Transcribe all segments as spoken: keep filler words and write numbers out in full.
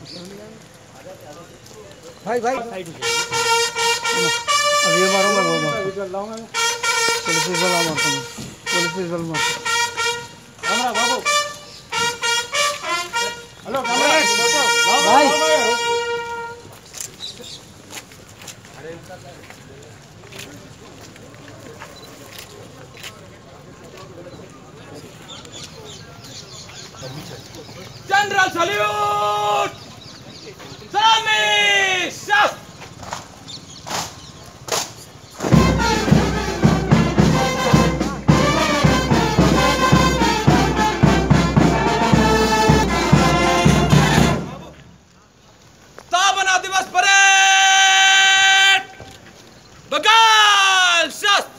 भाई भाई अब ये मारूंगा वो मारूंगा पुलिस वाला मारता हूँ पुलिस वाला मारता कैमरा बाबू हेलो कैमरा भाई General salute! Salami! Shaf! स्थापना दिवस परेड! बगाल शस्त्र!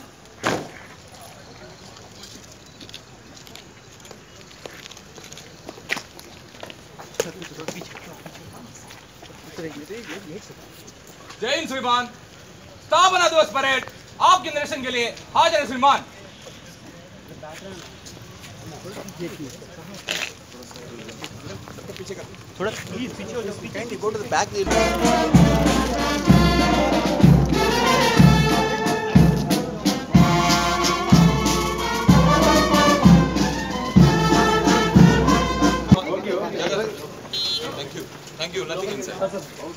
जय हिंद श्रीमान। स्थापना दिवस परेड आपके निरीक्षण के लिए हाजिर है श्रीमान। थोड़ा प्लीज पीछे हो जाओ पीछे go to the back Thank you. Thank you. Nothing inside.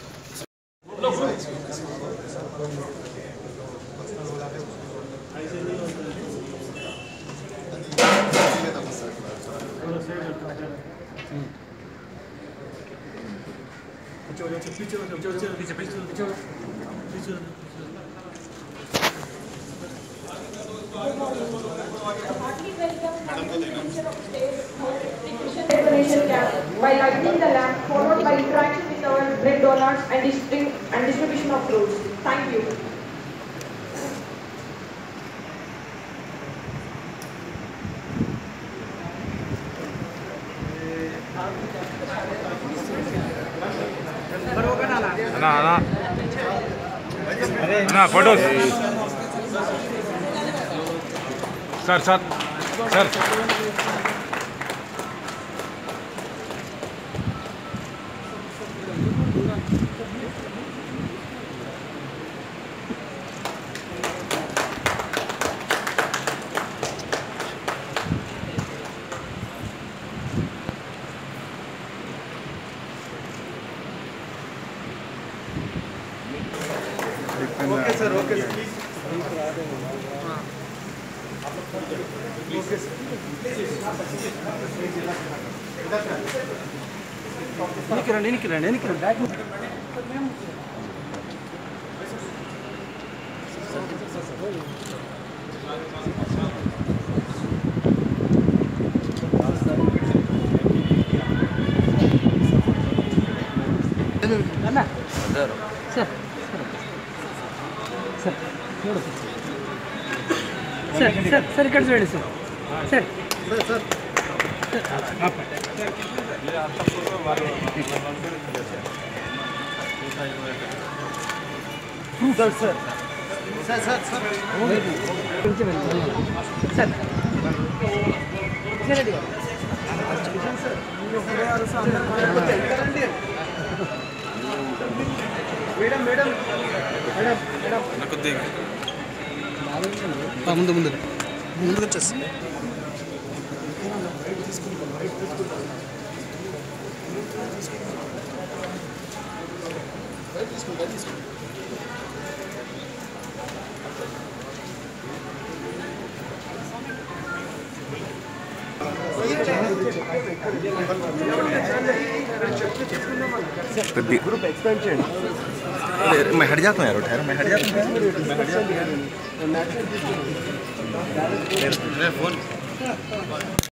By lighting the lamp, followed by interaction with our bread donors and, distrib and distribution of fruits. Thank you. ना ना ना photo sir sir sir okay sir okay sir please निकल निकल निकल back sir sir sir sir sir ఇక్కడ చూడండి sir sir sir sir sir sir sir sir కొంచెం sir Kishan Reddy గారు Kishan sir madam madam madam madam ముందు ముందు ముందుకు వచ్చేసి ग्रुप एक्सपेंशन मैं हट जाता हूँ यार ठहरो मैं हट जाता हूँ मैं हट जाता हूँ फोन